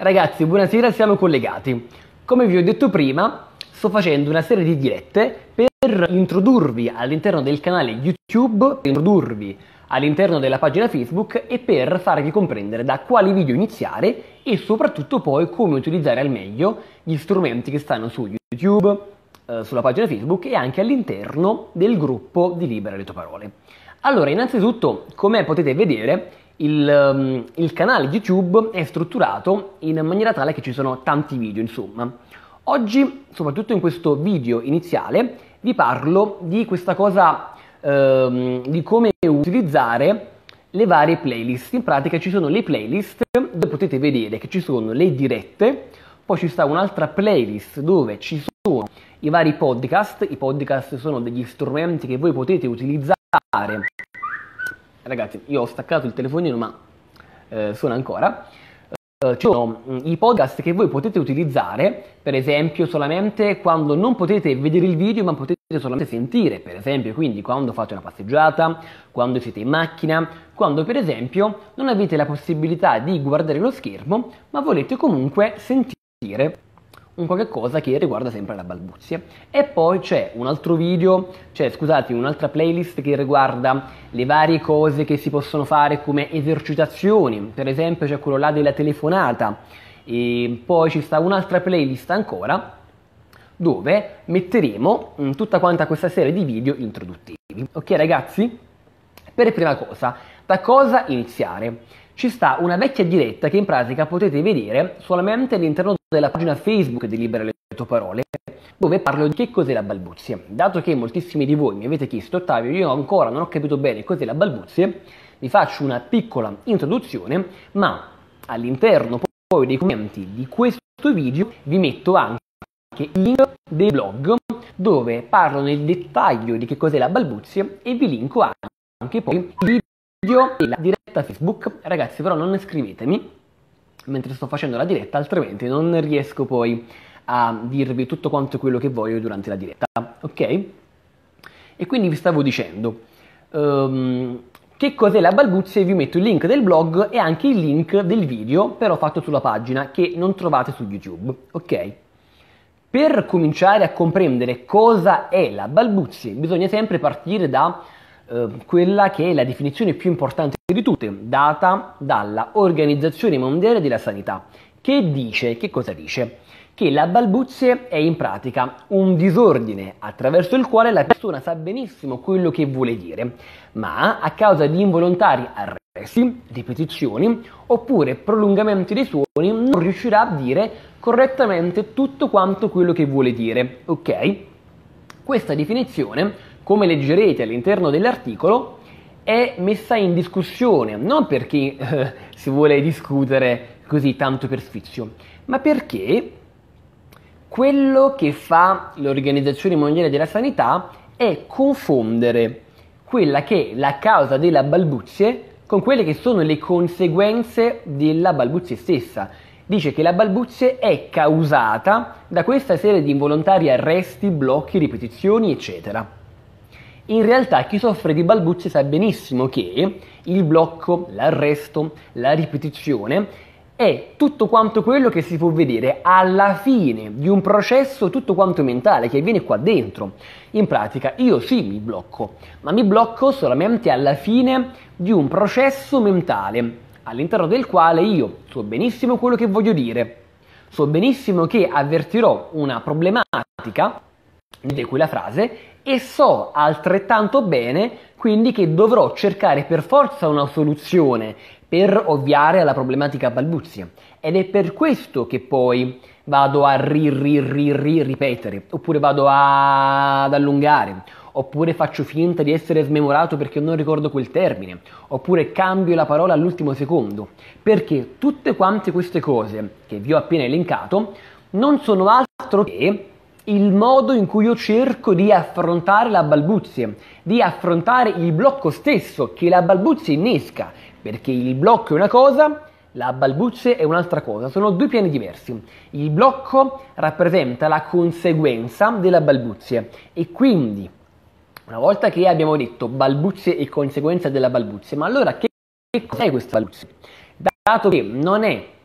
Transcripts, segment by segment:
Ragazzi, buonasera, siamo collegati. Come vi ho detto prima, sto facendo una serie di dirette per introdurvi all'interno del canale YouTube, per introdurvi all'interno della pagina Facebook e per farvi comprendere da quali video iniziare e soprattutto poi come utilizzare al meglio gli strumenti che stanno su YouTube, sulla pagina Facebook e anche all'interno del gruppo di Libera le tue parole. Allora, innanzitutto, come potete vedere, il canale YouTube è strutturato in maniera tale che ci sono tanti video, insomma. Oggi, soprattutto in questo video iniziale, vi parlo di questa cosa, di come utilizzare le varie playlist. In pratica ci sono le playlist dove potete vedere che ci sono le dirette, poi ci sta un'altra playlist dove ci sono i vari podcast. I podcast sono degli strumenti che voi potete utilizzare. Ragazzi, io ho staccato il telefonino ma suona ancora. Ci sono i podcast che voi potete utilizzare, per esempio, solamente quando non potete vedere il video ma potete solamente sentire, per esempio, quindi quando fate una passeggiata, quando siete in macchina, quando per esempio non avete la possibilità di guardare lo schermo ma volete comunque sentire un qualche cosa che riguarda sempre la balbuzie. E poi c'è un altro video, un'altra playlist che riguarda le varie cose che si possono fare come esercitazioni, per esempio c'è quello là della telefonata, e poi ci sta un'altra playlist ancora dove metteremo tutta quanta questa serie di video introduttivi. Ok ragazzi? Per prima cosa, da cosa iniziare? Ci sta una vecchia diretta che in pratica potete vedere solamente all'interno della pagina Facebook di Libera le tue parole, dove parlo di che cos'è la balbuzie. Dato che moltissimi di voi mi avete chiesto: Ottavio, io ancora non ho capito bene cos'è la balbuzie, vi faccio una piccola introduzione, ma all'interno poi dei commenti di questo video vi metto anche il link dei blog dove parlo nel dettaglio di che cos'è la balbuzie e vi linko anche poi il video della diretta Facebook. Ragazzi, però non scrivetemi mentre sto facendo la diretta, altrimenti non riesco poi a dirvi tutto quanto quello che voglio durante la diretta, ok? E quindi vi stavo dicendo che cos'è la balbuzie. Vi metto il link del blog e anche il link del video, però fatto sulla pagina, che non trovate su YouTube, ok? Per cominciare a comprendere cosa è la balbuzie bisogna sempre partire da quella che è la definizione più importante di tutte, data dalla Organizzazione Mondiale della Sanità, che cosa dice? Che la balbuzie è in pratica un disordine attraverso il quale la persona sa benissimo quello che vuole dire, ma a causa di involontari arresti, ripetizioni oppure prolungamenti dei suoni non riuscirà a dire correttamente tutto quanto quello che vuole dire, ok? Questa definizione, come leggerete all'interno dell'articolo, è messa in discussione non perché si vuole discutere così tanto per sfizio, ma perché quello che fa l'Organizzazione Mondiale della Sanità è confondere quella che è la causa della balbuzie con quelle che sono le conseguenze della balbuzie stessa. Dice che la balbuzie è causata da questa serie di involontari arresti, blocchi, ripetizioni, eccetera. In realtà chi soffre di balbuzie sa benissimo che il blocco, l'arresto, la ripetizione è tutto quanto quello che si può vedere alla fine di un processo tutto quanto mentale che avviene qua dentro. In pratica io sì mi blocco, ma mi blocco solamente alla fine di un processo mentale all'interno del quale io so benissimo quello che voglio dire, so benissimo che avvertirò una problematica di quella frase e so altrettanto bene quindi che dovrò cercare per forza una soluzione per ovviare alla problematica balbuzie, ed è per questo che poi vado a ripetere, oppure vado ad allungare, oppure faccio finta di essere smemorato perché non ricordo quel termine, oppure cambio la parola all'ultimo secondo, perché tutte quante queste cose che vi ho appena elencato non sono altro che il modo in cui io cerco di affrontare la balbuzie, di affrontare il blocco stesso che la balbuzie innesca, perché il blocco è una cosa, la balbuzie è un'altra cosa, sono due piani diversi. Il blocco rappresenta la conseguenza della balbuzie e quindi una volta che abbiamo detto balbuzie e conseguenza della balbuzie, ma allora che cos'è questa balbuzie? Dato che non è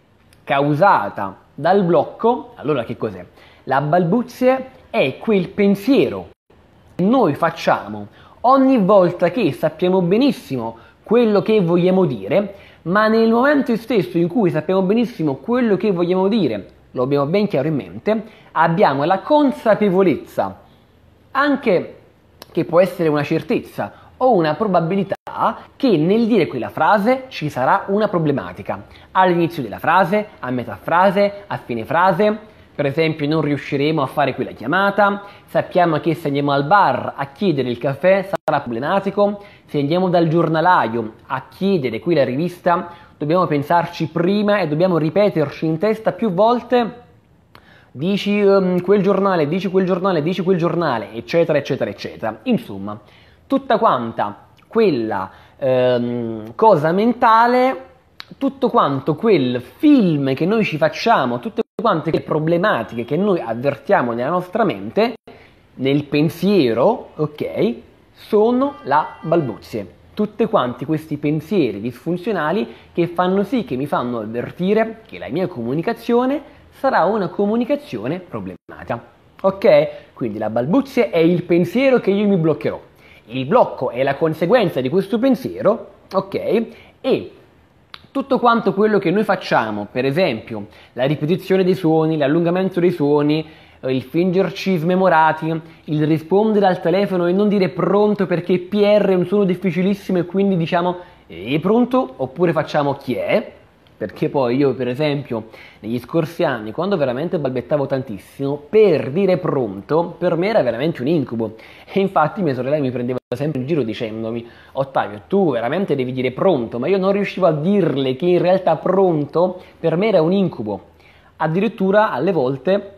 causata dal blocco, allora che cos'è? La balbuzie è quel pensiero che noi facciamo ogni volta che sappiamo benissimo quello che vogliamo dire, ma nel momento stesso in cui sappiamo benissimo quello che vogliamo dire, lo abbiamo ben chiaro in mente, abbiamo la consapevolezza, anche che può essere una certezza o una probabilità, che nel dire quella frase ci sarà una problematica. All'inizio della frase, a metà frase, a fine frase. Per esempio, non riusciremo a fare quella chiamata, sappiamo che se andiamo al bar a chiedere il caffè sarà problematico, se andiamo dal giornalaio a chiedere quella rivista dobbiamo pensarci prima e dobbiamo ripeterci in testa più volte: dici quel giornale, dici quel giornale, dici quel giornale, eccetera, eccetera, eccetera. Insomma, tutta quanta quella cosa mentale, tutto quanto quel film che noi ci facciamo, tutte quante le problematiche che noi avvertiamo nella nostra mente, nel pensiero, ok, sono la balbuzie. Tutti quanti questi pensieri disfunzionali che fanno sì che mi fanno avvertire che la mia comunicazione sarà una comunicazione problematica. Ok? Quindi la balbuzie è il pensiero che io mi bloccherò. Il blocco è la conseguenza di questo pensiero, ok? E tutto quanto quello che noi facciamo, per esempio la ripetizione dei suoni, l'allungamento dei suoni, il fingerci smemorati, il rispondere al telefono e non dire pronto perché PR è un suono difficilissimo e quindi diciamo è pronto, oppure facciamo chi è, perché poi io per esempio negli scorsi anni, quando veramente balbettavo tantissimo, per dire pronto per me era veramente un incubo, e infatti mia sorella mi prendeva sempre in giro dicendomi: Ottavio, tu veramente devi dire pronto, ma io non riuscivo a dirle che in realtà pronto per me era un incubo. Addirittura alle volte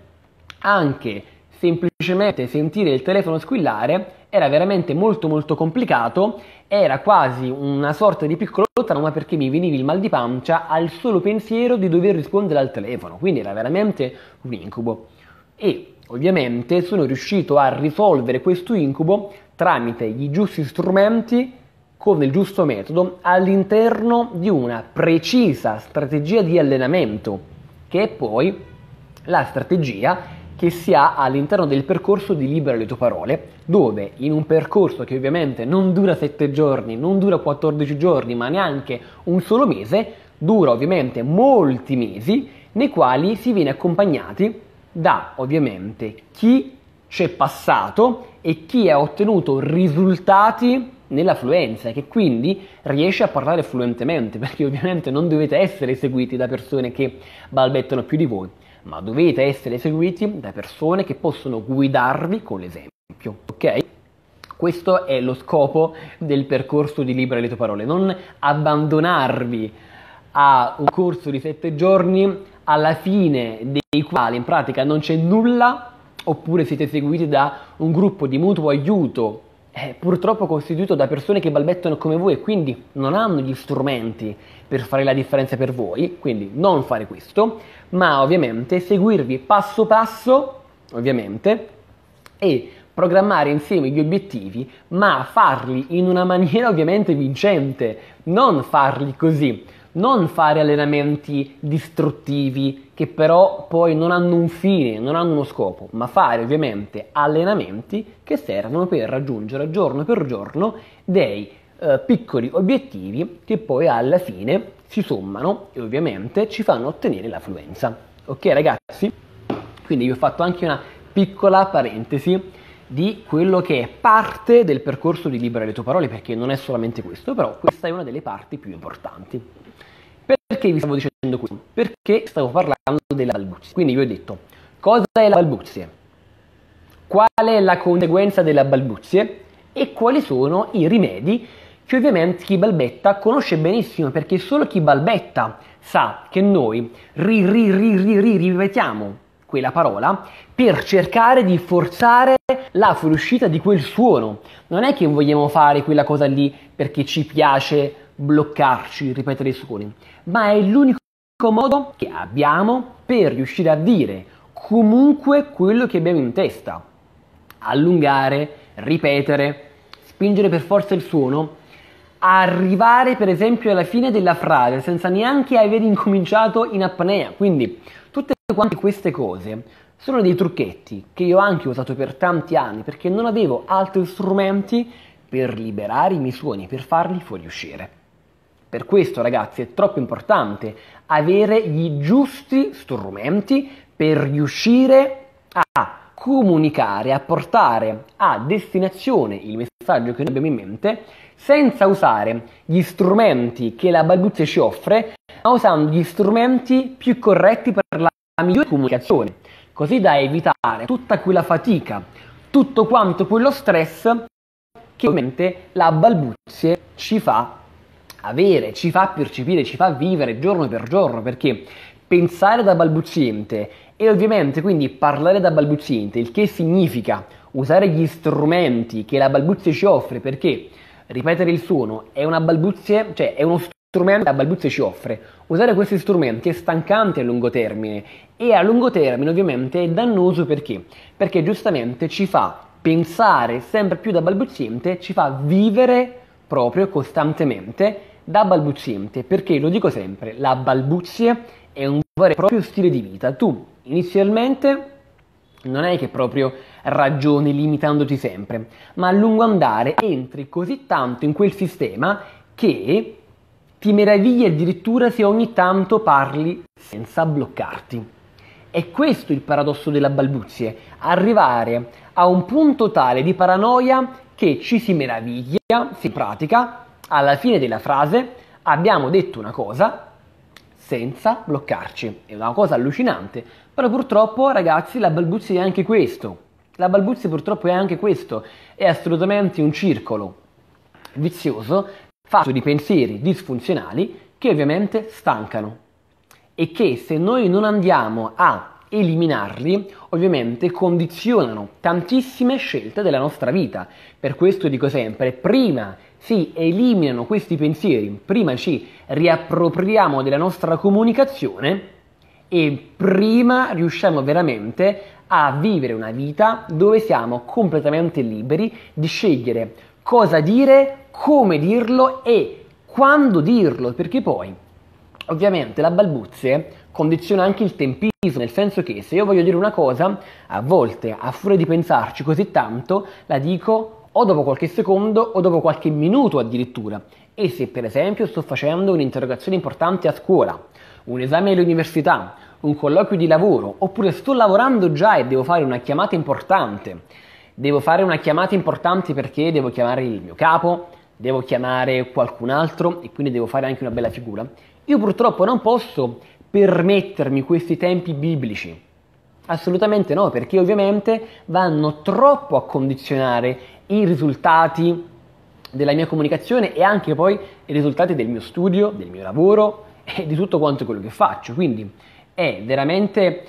anche semplicemente sentire il telefono squillare era veramente molto molto complicato, era quasi una sorta di piccolo trauma perché mi veniva il mal di pancia al solo pensiero di dover rispondere al telefono, quindi era veramente un incubo. E ovviamente sono riuscito a risolvere questo incubo tramite i giusti strumenti, con il giusto metodo, all'interno di una precisa strategia di allenamento, che è poi la strategia che si ha all'interno del percorso di Libera le tue parole, dove in un percorso che ovviamente non dura 7 giorni, non dura 14 giorni, ma neanche un solo mese, dura ovviamente molti mesi, nei quali si viene accompagnati da ovviamente chi c'è passato e chi ha ottenuto risultati nella fluenza, che quindi riesce a parlare fluentemente, perché ovviamente non dovete essere seguiti da persone che balbettano più di voi, ma dovete essere seguiti da persone che possono guidarvi con l'esempio, ok? Questo è lo scopo del percorso di Libera le tue parole, non abbandonarvi a un corso di 7 giorni alla fine dei quali in pratica non c'è nulla, oppure siete seguiti da un gruppo di mutuo aiuto purtroppo costituito da persone che balbettano come voi e quindi non hanno gli strumenti per fare la differenza per voi, quindi non fare questo, ma ovviamente seguirvi passo passo, ovviamente, e programmare insieme gli obiettivi, ma farli in una maniera ovviamente vincente, non farli così, non fare allenamenti distruttivi che però poi non hanno un fine, non hanno uno scopo, ma fare ovviamente allenamenti che servono per raggiungere giorno per giorno dei piccoli obiettivi che poi alla fine si sommano e ovviamente ci fanno ottenere la fluenza. Ok ragazzi? Quindi vi ho fatto anche una piccola parentesi di quello che è parte del percorso di Libera le tue parole, perché non è solamente questo, però questa è una delle parti più importanti. Perché vi stavo dicendo questo? Perché stavo parlando della balbuzie. Quindi vi ho detto, cosa è la balbuzie? Qual è la conseguenza della balbuzie? E quali sono i rimedi che ovviamente chi balbetta conosce benissimo, perché solo chi balbetta sa che noi ripetiamo quella parola per cercare di forzare la fuoriuscita di quel suono. Non è che vogliamo fare quella cosa lì perché ci piace bloccarci, ripetere i suoni, ma è l'unico modo che abbiamo per riuscire a dire comunque quello che abbiamo in testa. Allungare, ripetere, spingere per forza il suono arrivare per esempio alla fine della frase senza neanche aver incominciato in apnea. Quindi tutte quante queste cose sono dei trucchetti che io ho anche usato per tanti anni perché non avevo altri strumenti per liberare i miei suoni, per farli fuoriuscire. Per questo, ragazzi, è troppo importante avere gli giusti strumenti per riuscire a comunicare, a portare a destinazione il messaggio che noi abbiamo in mente senza usare gli strumenti che la balbuzia ci offre, ma usando gli strumenti più corretti per la migliore comunicazione, così da evitare tutta quella fatica, tutto quanto quello stress che ovviamente la balbuzia ci fa avere, ci fa percepire, ci fa vivere giorno per giorno, perché pensare da balbuziente e ovviamente quindi parlare da balbuziente, il che significa usare gli strumenti che la balbuzia ci offre, perché ripetere il suono è una balbuzia, cioè è uno strumento che la balbuzia ci offre. Usare questi strumenti è stancante a lungo termine e a lungo termine ovviamente è dannoso perché? Perché giustamente ci fa pensare sempre più da balbuziente, ci fa vivere proprio costantemente da balbuziente, perché lo dico sempre, la balbuzia è un vero e proprio stile di vita. Tu inizialmente non è che proprio ragioni limitandoti sempre, ma a lungo andare entri così tanto in quel sistema che ti meravigli addirittura se ogni tanto parli senza bloccarti. È questo il paradosso della balbuzie, arrivare a un punto tale di paranoia che ci si meraviglia, si pratica, alla fine della frase abbiamo detto una cosa senza bloccarci. È una cosa allucinante, però purtroppo ragazzi la balbuzia è anche questo. La balbuzia purtroppo è anche questo, è assolutamente un circolo vizioso fatto di pensieri disfunzionali che ovviamente stancano e che se noi non andiamo a eliminarli ovviamente condizionano tantissime scelte della nostra vita. Per questo dico sempre, prima si eliminano questi pensieri, prima ci riappropriamo della nostra comunicazione e prima riusciamo veramente a vivere una vita dove siamo completamente liberi di scegliere cosa dire, come dirlo e quando dirlo, perché poi ovviamente la balbuzia condiziona anche il tempismo, nel senso che se io voglio dire una cosa, a volte, a furia di pensarci così tanto, la dico o dopo qualche secondo o dopo qualche minuto addirittura. E se per esempio sto facendo un'interrogazione importante a scuola, un esame all'università, un colloquio di lavoro, oppure sto lavorando già e devo fare una chiamata importante, perché devo chiamare il mio capo, devo chiamare qualcun altro e quindi devo fare anche una bella figura, io purtroppo non posso permettermi questi tempi biblici. Assolutamente no, perché ovviamente vanno troppo a condizionare i risultati della mia comunicazione e anche poi i risultati del mio studio, del mio lavoro e di tutto quanto quello che faccio. Quindi è veramente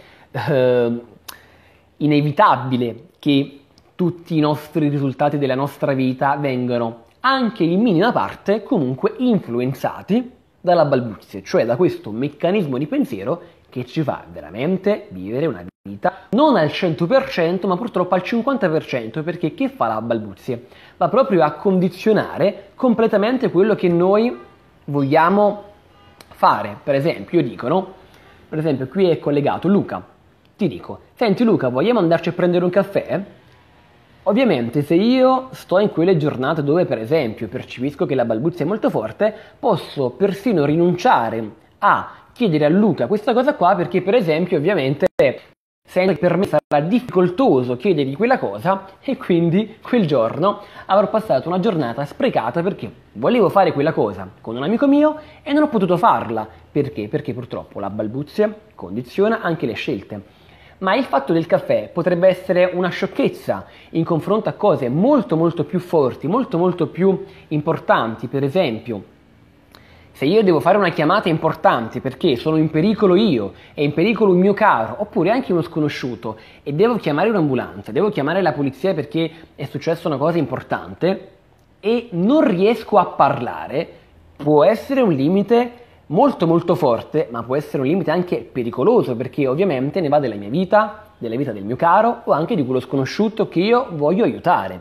inevitabile che tutti i nostri risultati della nostra vita vengano anche in minima parte comunque influenzati dalla balbuzia, cioè da questo meccanismo di pensiero che ci fa veramente vivere una vita non al 100% ma purtroppo al 50%, perché che fa la balbuzia? Va proprio a condizionare completamente quello che noi vogliamo fare. Per esempio, io dico, no? Per esempio qui è collegato Luca, ti dico, senti Luca, vogliamo andarci a prendere un caffè? Ovviamente se io sto in quelle giornate dove per esempio percepisco che la balbuzia è molto forte, posso persino rinunciare a chiedere a Luca questa cosa qua, perché per esempio ovviamente sento che per me sarà difficoltoso chiedergli quella cosa e quindi quel giorno avrò passato una giornata sprecata perché volevo fare quella cosa con un amico mio e non ho potuto farla. Perché? Perché purtroppo la balbuzia condiziona anche le scelte. Ma il fatto del caffè potrebbe essere una sciocchezza in confronto a cose molto molto più forti, molto molto più importanti. Per esempio, se io devo fare una chiamata importante perché sono in pericolo io, è in pericolo un mio caro, oppure anche uno sconosciuto, e devo chiamare un'ambulanza, devo chiamare la polizia perché è successa una cosa importante e non riesco a parlare, può essere un limite molto molto forte, ma può essere un limite anche pericoloso, perché ovviamente ne va della mia vita, della vita del mio caro o anche di quello sconosciuto che io voglio aiutare.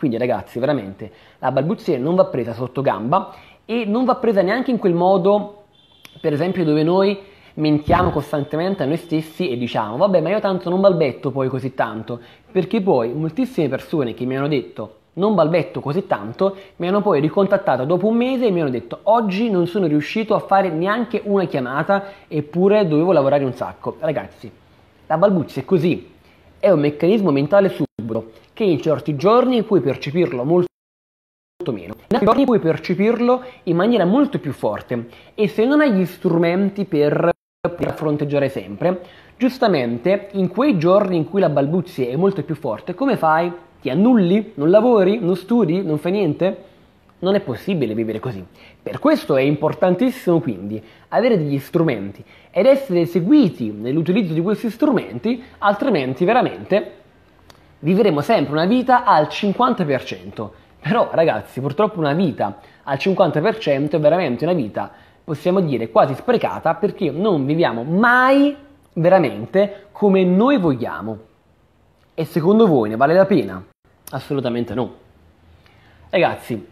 Quindi ragazzi, veramente, la balbuzia non va presa sotto gamba e non va presa neanche in quel modo, per esempio, dove noi mentiamo costantemente a noi stessi e diciamo vabbè, ma io tanto non balbetto poi così tanto, perché poi moltissime persone che mi hanno detto non balbetto così tanto mi hanno poi ricontattato dopo un mese e mi hanno detto oggi non sono riuscito a fare neanche una chiamata eppure dovevo lavorare un sacco. Ragazzi, la balbuzia è così, è un meccanismo mentale subdolo che in certi giorni puoi percepirlo molto meno, in altri giorni puoi percepirlo in maniera molto più forte e se non hai gli strumenti per fronteggiare sempre, giustamente in quei giorni in cui la balbuzia è molto più forte, come fai? Ti annulli? Non lavori? Non studi? Non fai niente? Non è possibile vivere così. Per questo è importantissimo quindi avere degli strumenti ed essere seguiti nell'utilizzo di questi strumenti, altrimenti veramente vivremo sempre una vita al 50%. Però ragazzi, purtroppo una vita al 50% è veramente una vita, possiamo dire, quasi sprecata perché non viviamo mai veramente come noi vogliamo. E secondo voi ne vale la pena? Assolutamente no. Ragazzi,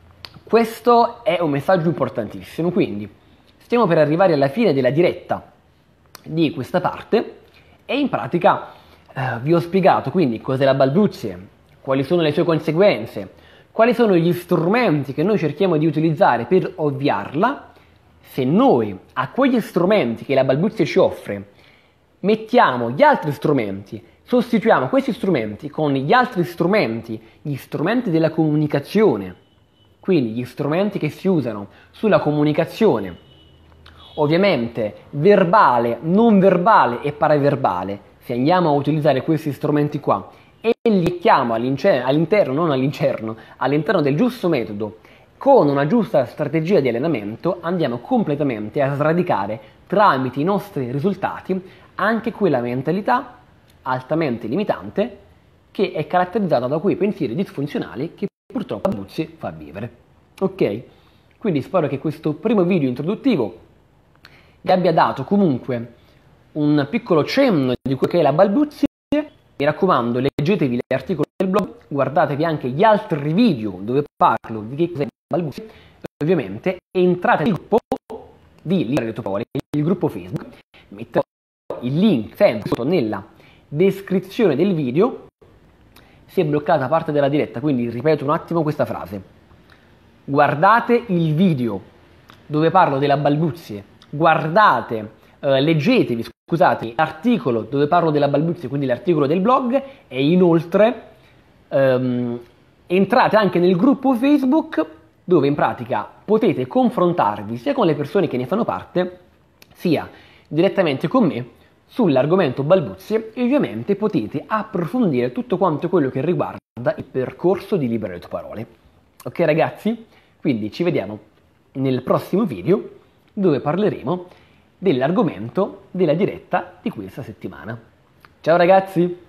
questo è un messaggio importantissimo, quindi stiamo per arrivare alla fine della diretta di questa parte e in pratica vi ho spiegato quindi cos'è la balbuzia, quali sono le sue conseguenze, quali sono gli strumenti che noi cerchiamo di utilizzare per ovviarla. Se noi a quegli strumenti che la balbuzia ci offre mettiamo gli altri strumenti, sostituiamo questi strumenti con gli altri strumenti, gli strumenti della comunicazione, quindi gli strumenti che si usano sulla comunicazione, ovviamente verbale, non verbale e paraverbale, se andiamo a utilizzare questi strumenti qua e li mettiamo all'interno del giusto metodo, con una giusta strategia di allenamento, andiamo completamente a sradicare tramite i nostri risultati anche quella mentalità altamente limitante che è caratterizzata da quei pensieri disfunzionali che purtroppo la balbuzia fa vivere. Ok? Quindi spero che questo primo video introduttivo vi abbia dato comunque un piccolo cenno di quello che è la balbuzia. Mi raccomando, leggetevi gli articoli del blog, guardatevi anche gli altri video dove parlo di che cos'è la balbuzia e ovviamente entrate nel gruppo di Libero di Parole, il gruppo Facebook, metterò il link sempre sotto nella descrizione del video. Si è bloccata parte della diretta, quindi ripeto un attimo questa frase: guardate il video dove parlo della balbuzia, leggetevi l'articolo dove parlo della balbuzia, quindi l'articolo del blog, e inoltre entrate anche nel gruppo Facebook dove in pratica potete confrontarvi sia con le persone che ne fanno parte sia direttamente con me sull'argomento balbuzie e ovviamente potete approfondire tutto quanto quello che riguarda il percorso di Libero le tue parole. Ok ragazzi? Quindi ci vediamo nel prossimo video dove parleremo dell'argomento della diretta di questa settimana. Ciao ragazzi!